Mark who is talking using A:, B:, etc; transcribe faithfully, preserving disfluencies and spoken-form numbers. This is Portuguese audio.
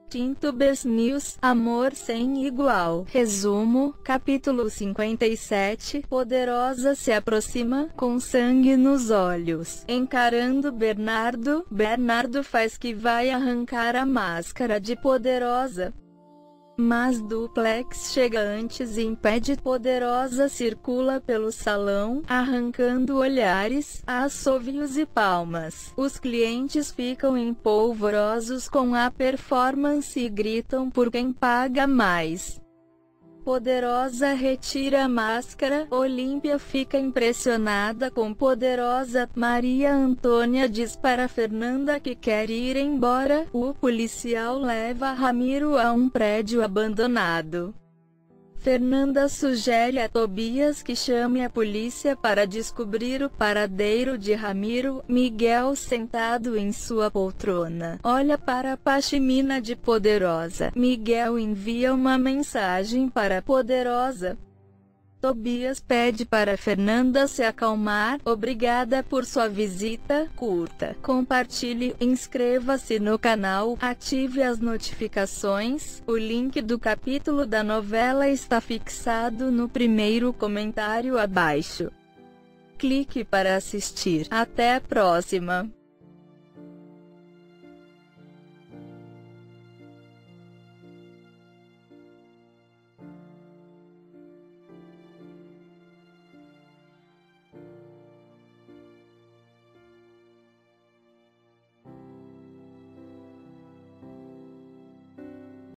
A: Tintubers News, amor sem igual. Resumo, capítulo cinquenta e sete, Poderosa se aproxima, com sangue nos olhos. Encarando Bernardo, Bernardo faz que vai arrancar a máscara de Poderosa. Mas Duplex chega antes e impede. Poderosa circula pelo salão, arrancando olhares, assovios e palmas. Os clientes ficam empolvorosos com a performance e gritam por quem paga mais. Poderosa retira a máscara, Olímpia fica impressionada com Poderosa, Maria Antônia diz para Fernanda que quer ir embora, o policial leva Ramiro a um prédio abandonado. Fernanda sugere a Tobias que chame a polícia para descobrir o paradeiro de Ramiro. Miguel, sentado em sua poltrona, olha para a pashmina de Poderosa. Miguel envia uma mensagem para Poderosa. Tobias pede para Fernanda se acalmar. Obrigada por sua visita. Curta, compartilhe, inscreva-se no canal, ative as notificações. O link do capítulo da novela está fixado no primeiro comentário abaixo. Clique para assistir. Até a próxima.